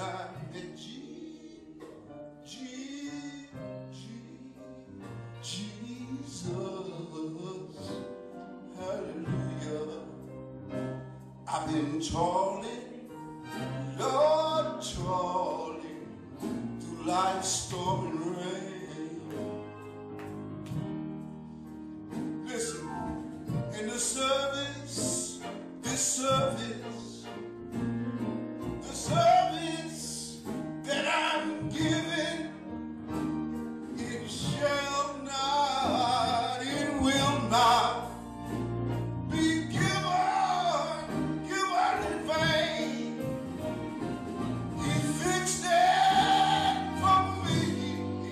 I met Jesus. Hallelujah. I've been toiling, Lord, toiling through life's storm and rain. Listen, in the service, this service, the service that I'm giving, it shall not, it will not be given in vain. He fixed it for me,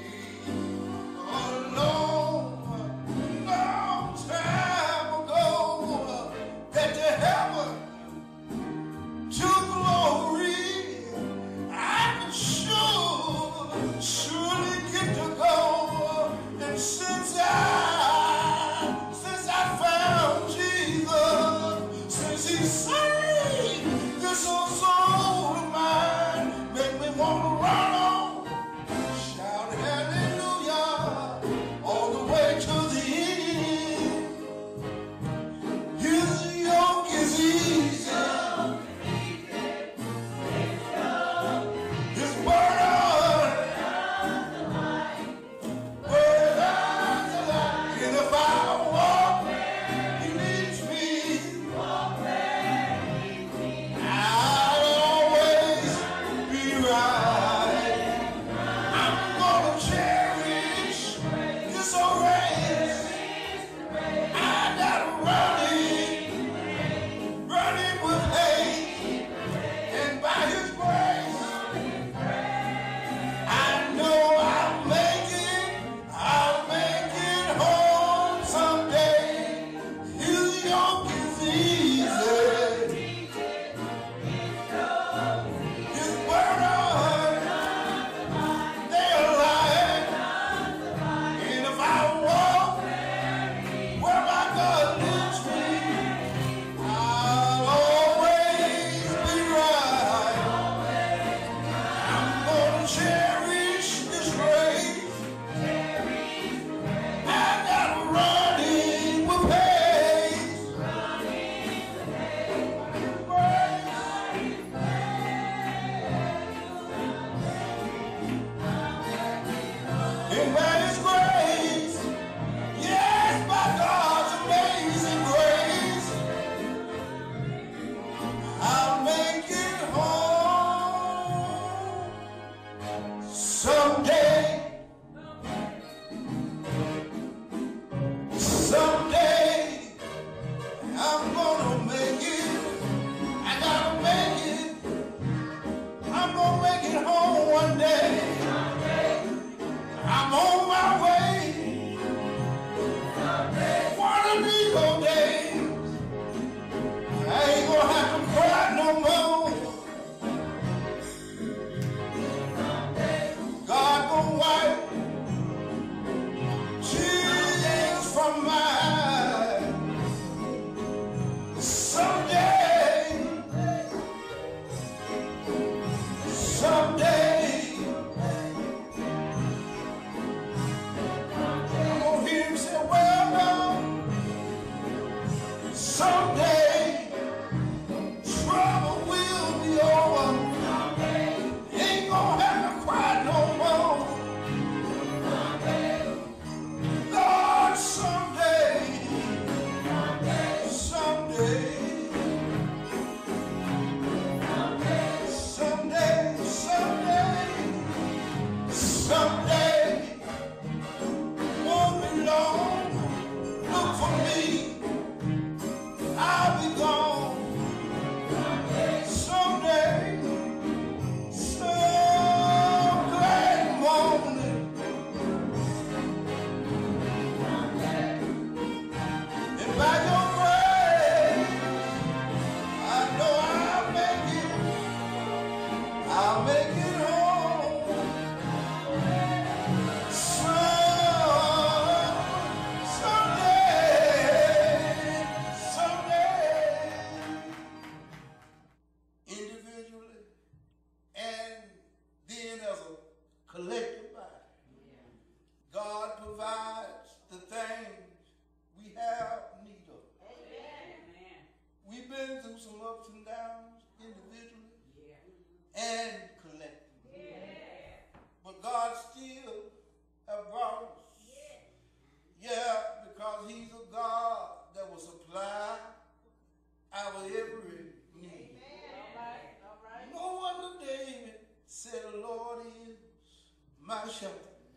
my shepherd.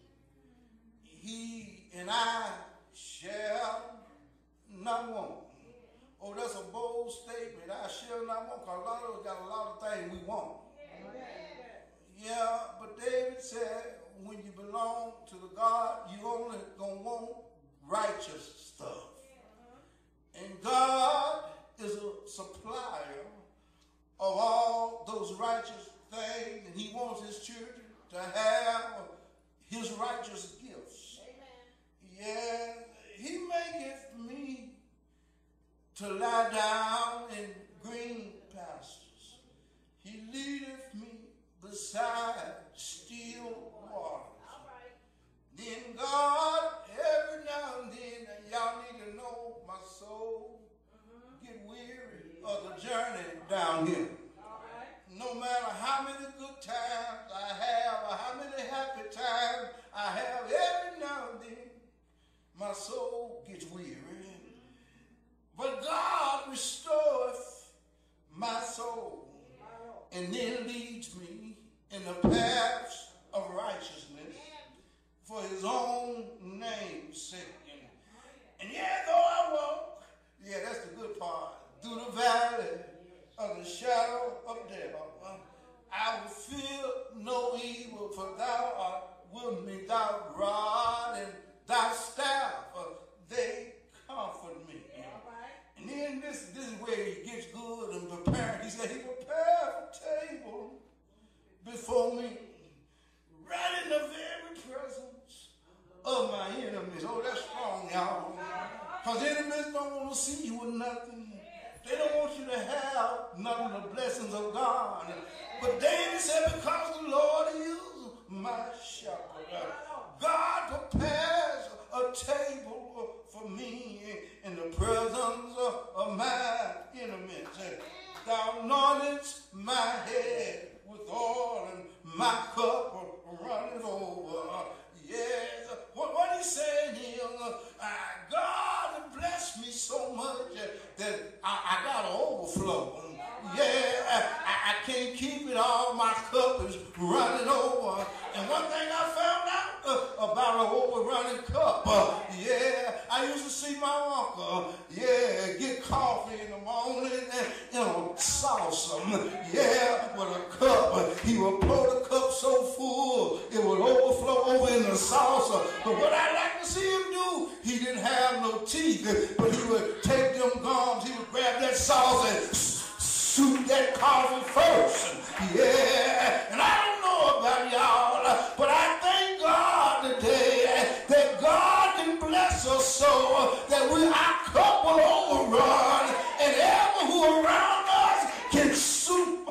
He and I shall not want. Oh, that's a bold statement. I shall not want, because a lot of us got a lot of things we want. Yeah, but David said, when you belong to the God, you only gonna want righteous stuff. And God is a supplier of all those righteous things, and he wants his children to have his righteous gifts. Yeah, he maketh me to lie down in green pastures. He leadeth me beside still waters. Then God, every now and then, and y'all need to know, my soul get weary of the journey down here. No matter how many good times I have, or how many happy times I have, every now and then, my soul gets weary. But God restoreth my soul, and then leads me in the paths of righteousness for his own name's sake. And yeah, though I walk, yeah, that's the good part, through the valley of the shadow of death, I will fear no evil, for thou art with me, thy rod and thy staff, they comfort me. And then this is where he gets good and prepared. He said, he prepared a table before me, right in the very presence of my enemies. Oh, that's strong, y'all. Because enemies don't want to see you with nothing. They don't want you to have none of the blessings of God. But David said, because the Lord is my shepherd, God prepares a table for me in the presence of my enemies. Thou anointest my head with oil, and my cup runneth over. Yes, what he's saying here, God blessed me so much that I got an overflow. Yeah, I can't keep it all. My cup is running over. And one thing I found out about an overrunning cup, yeah, I used to see my uncle, yeah, get coffee in the morning in a saucer, yeah, with a cup. He would pour the cup so full, it would overflow over in the saucer. But what I like to see him do, he didn't have no teeth, but he would take them gums, he would grab that saucer and shoot that coffee first. Yeah, and I don't know about y'all, but I thank God today that God can bless us so that our cup will overrun, and everyone who around us can soup.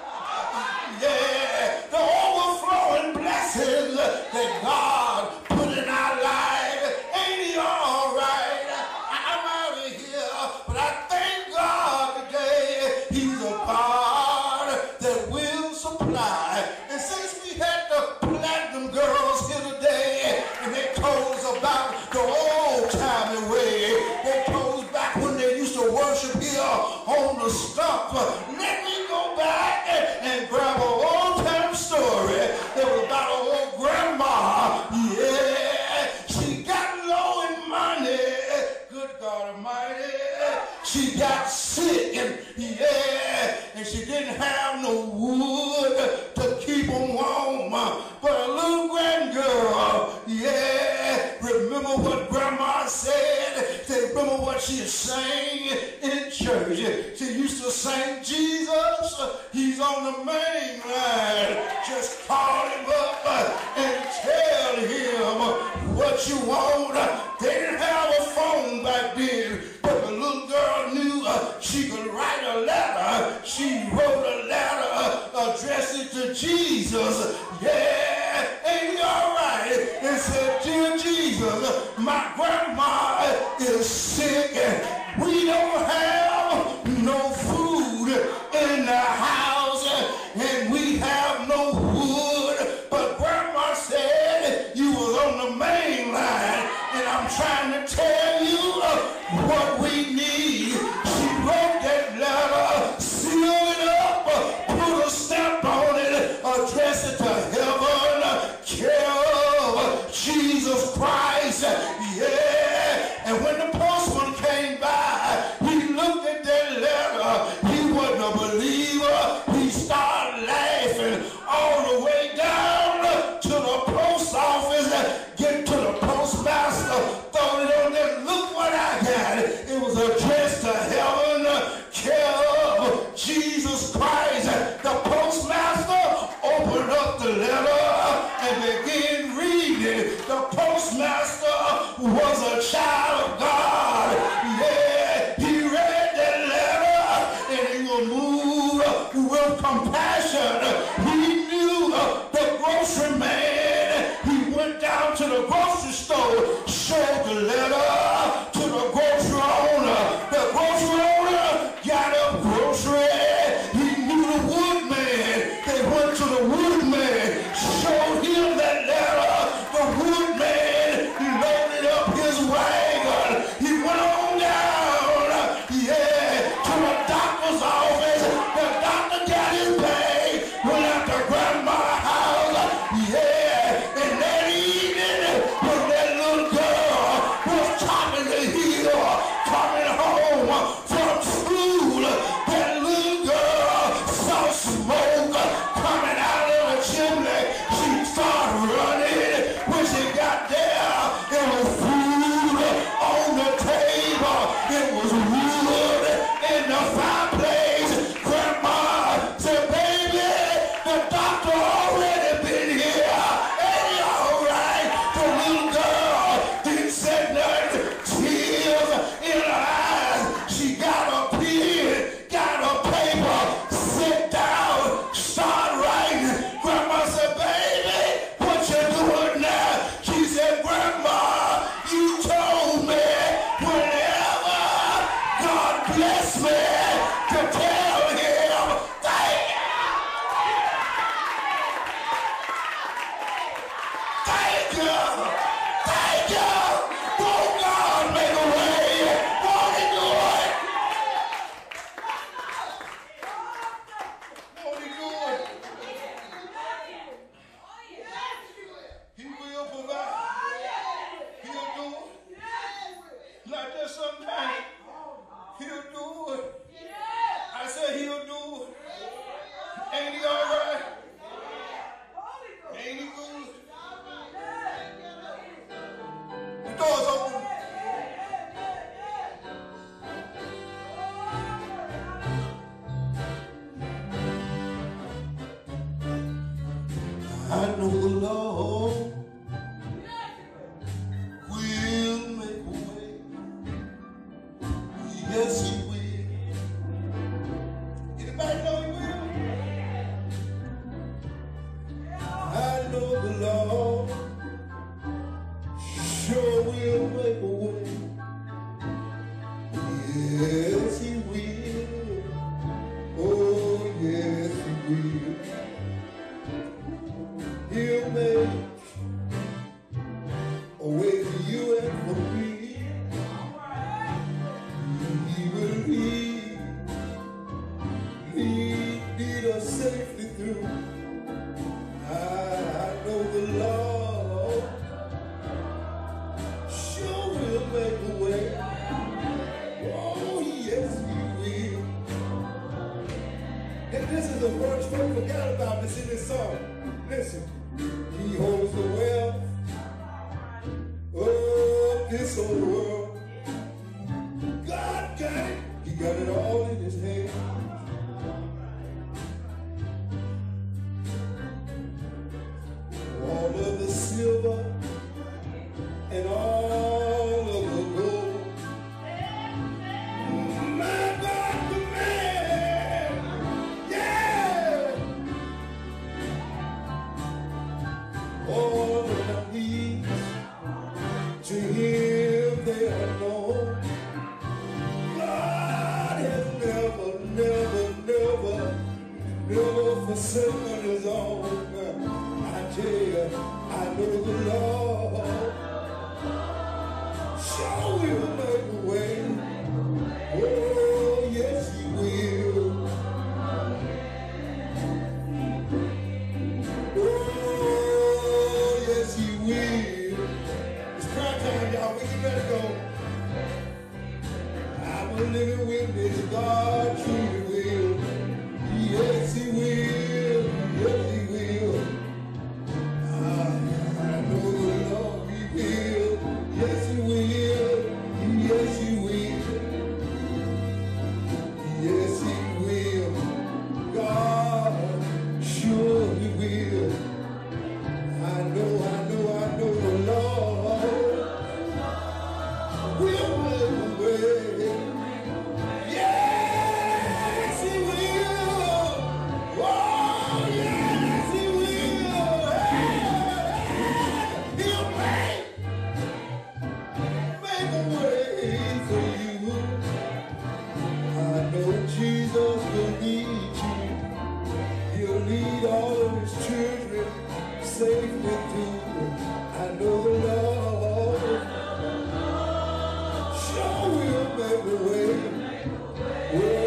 Yeah, the overflowing blessings that God put in our life. Ain't he all right? I'm out of here, but I thank God today he's a God that will supply. And since we had the Platinum Girls here today, and they told us about the old-timey way, they told us back when they used to worship here on the stump. Let me go back and grab an old-time story. It was about an old grandma. Yeah, she got low in money. Good God Almighty. She got sick, and yeah, and she didn't have no wood to keep them warm. But a little grand girl, yeah, remember what Grandma said? They remember what she sang in church. She used to sing, Jesus, he's on the main line. Just call him up and tell him what you want. They didn't have a phone back then, but the little girl knew she could write a letter. She wrote a letter, addressed it to Jesus. Yeah, ain't he all right? And said, dear Jesus, my grandma is sick and we don't have no food in the house and we have no wood. But grandma said you was on the main line, and I'm trying to tell you what we need. She wrote that letter, sealed it up, put a stamp on it, addressed it to heaven, carry Ain't he all right? Ain't he good? The door's open. I know the Lord will make a way. Yes, he will. Anybody know he will? I know the Lord sure will make a way. Yes, he will. Oh, yes, he will. He'll make a way for you and for me. He will lead us safely through. I know the Lord sure will make a way. Oh, yes, he will. And this is the verse we forgot about this in this song. Listen. He holds the wealth of this whole world. God got it. He got it all in his hand. All of the silver and all of the gold. My God, the man. Yeah. All of my needs to him they are known. God has never forsaken his own. I tell you, I know the Lord sure will make a way. Oh, yes, he will. Oh, yes, he will. It's crime time, y'all. We can let it go. I'm a living witness. God truly will. Yes, he will. Yes, he will. I know the Lord, he will. Yes, he will. Yes, he will. Yes, he will. God surely will. I know the Lord will make a way. Yes, he will. Oh, yes, he will. He'll make a way for you. I know Jesus will lead you. He'll lead all of his children safely through. I know the Lord sure will make a way.